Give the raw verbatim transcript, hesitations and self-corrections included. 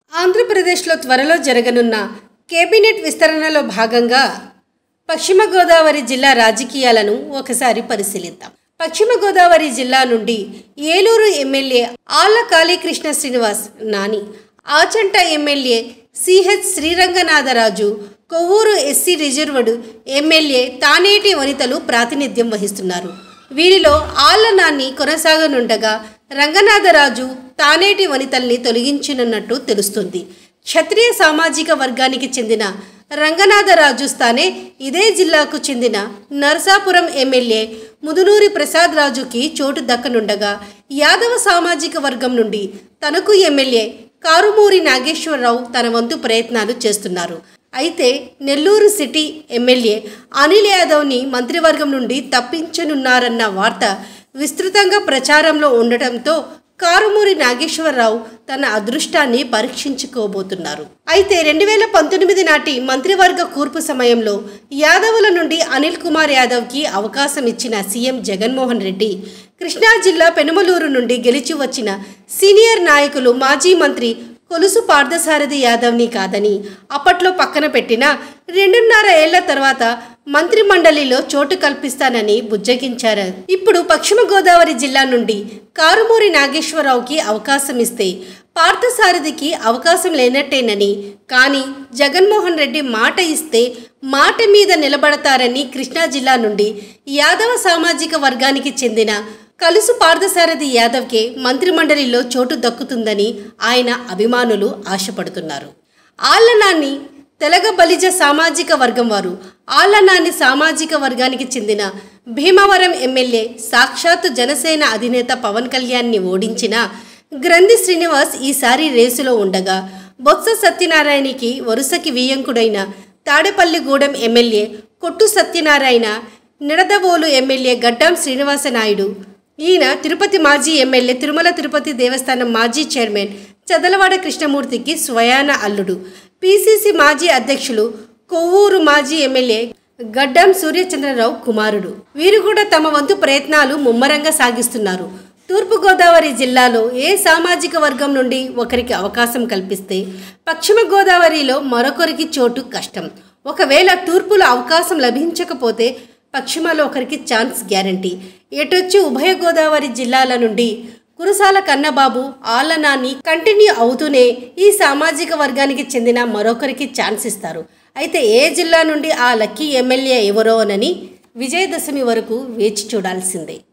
ఆంధ్రప్రదేశ్లో త్వరలో జరగనున్న కేబినెట్ విస్తరణలో భాగంగా పశ్చిమ గోదావరి జిల్లా రాజకీయాలను ఒకసారి పరిశీలిద్దాం. పశ్చిమ గోదావరి జిల్లా నుండి Eluru MLA Alla Kalikrishna Srinivas Nani, Achanta MLA CH Sriranganatharaju, Kovvur SC reserved MLA Taneti వనితలు ప్రాతినిధ్యం వహిస్తున్నారు. వీరిలో ఆళ్ల నాని కొనసాగనుండగా రంగనాథరాజు తానేటి వనితల్ని తొలగించనున్నట్టు తెలుస్తుంది. క్షత్రియ సామాజిక వర్గానికి చెందిన రంగనాథరాజు స్థానే ఇదే జిల్లాకు చెందిన నరసాపురం ఎమ్మెల్యే ముదునూరి ప్రసాద్ రాజుకి చోటు దక్కనుండగా, యాదవ సామాజిక వర్గం నుండి తనకు ఎమ్మెల్యే కారుమూరి నాగేశ్వరరావు తన వంతు ప్రయత్నాలు చేస్తున్నారు. అయితే నెల్లూరు సిటీ ఎమ్మెల్యే అనిల్ యాదవ్ని మంత్రివర్గం నుండి తప్పించనున్నారన్న వార్త విస్తృతంగా ప్రచారంలో ఉండటంతో కారుమూరి నాగేశ్వరరావు తన అదృష్టాన్ని పరీక్షించుకోబోతున్నారు. అయితే రెండు వేల పంతొమ్మిది నాటి మంత్రివర్గ కూర్పు సమయంలో యాదవుల నుండి అనిల్ కుమార్ యాదవ్కి అవకాశం ఇచ్చిన సీఎం జగన్మోహన్ రెడ్డి, కృష్ణా జిల్లా పెనుమలూరు నుండి గెలిచి వచ్చిన సీనియర్ నాయకులు మాజీ మంత్రి కొలుసు పార్థసారథి యాదవ్ని కాదని అప్పట్లో పక్కన పెట్టిన రెండున్నర ఏళ్ల తర్వాత మంత్రి మండలిలో చోటు కల్పిస్తానని బుజ్జగించారు. ఇప్పుడు పశ్చిమ గోదావరి జిల్లా నుండి కారుమూరి నాగేశ్వరరావుకి అవకాశం ఇస్తే పార్థసారథికి అవకాశం లేనట్టేనని, కానీ జగన్మోహన్ రెడ్డి మాట ఇస్తే మాట మీద నిలబడతారని కృష్ణా జిల్లా నుండి యాదవ సామాజిక వర్గానికి చెందిన కలుసు పార్థసారథి యాదవ్కే మంత్రిమండలిలో చోటు దక్కుతుందని ఆయన అభిమానులు ఆశపడుతున్నారు. ఆళ్ల నాని తెలగ బలిజ సామాజిక వర్గం వారు. ఆళ్ల నాని సామాజిక వర్గానికి చెందిన భీమవరం ఎమ్మెల్యే సాక్షాత్తు జనసేన అధినేత పవన్ కళ్యాణ్ని ఓడించిన గ్రంథి శ్రీనివాస్ ఈసారి రేసులో ఉండగా, బొత్స సత్యనారాయణకి వరుసకి వియ్యంకుడైన తాడేపల్లిగూడెం ఎమ్మెల్యే కొట్టు సత్యనారాయణ, నిడదవోలు ఎమ్మెల్యే గడ్డం శ్రీనివాస నాయుడు, ఈయన తిరుపతి మాజీ ఎమ్మెల్యే, తిరుమల తిరుపతి దేవస్థానం మాజీ చైర్మన్ చదలవాడ కృష్ణమూర్తికి స్వయాన అల్లుడు, పిసిసి మాజీ అధ్యక్షులు కొవ్వూరు మాజీ ఎమ్మెల్యే గడ్డం సూర్యచంద్రరావు కుమారుడు. వీరు కూడా తమ వంతు ప్రయత్నాలు ముమ్మరంగా సాగిస్తున్నారు. తూర్పుగోదావరి జిల్లాలో ఏ సామాజిక వర్గం నుండి ఒకరికి అవకాశం కల్పిస్తే పశ్చిమ గోదావరిలో మరొకరికి చోటు కష్టం. ఒకవేళ తూర్పులో అవకాశం లభించకపోతే పశ్చిమలో ఒకరికి ఛాన్స్ గ్యారంటీ. ఎటొచ్చి ఉభయ గోదావరి జిల్లాల నుండి కురసాల కన్నబాబు, ఆళ్ల నాని కంటిన్యూ అవుతూనే ఈ సామాజిక వర్గానికి చెందిన మరొకరికి ఛాన్స్ ఇస్తారు. అయితే ఏ జిల్లా నుండి ఆ లక్కీ ఎమ్మెల్యే ఎవరోనని విజయదశమి వరకు వేచి చూడాల్సిందే.